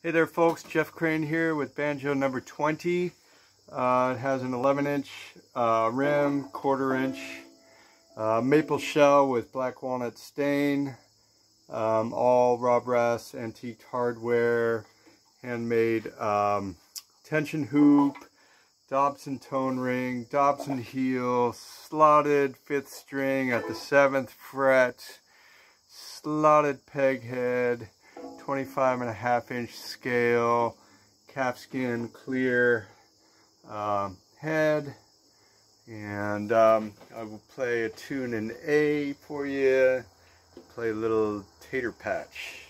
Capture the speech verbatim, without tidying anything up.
Hey there folks, Jeff Crane here with banjo number twenty. Uh, it has an eleven inch uh, rim, quarter inch uh, maple shell with black walnut stain, um, all raw brass antique hardware, handmade um, tension hoop, Dobson tone ring, Dobson heel, slotted fifth string at the seventh fret, slotted peg head, twenty-five and a half inch scale, calfskin clear um, head, and um, I will play a tune in A for you, play a little tater patch.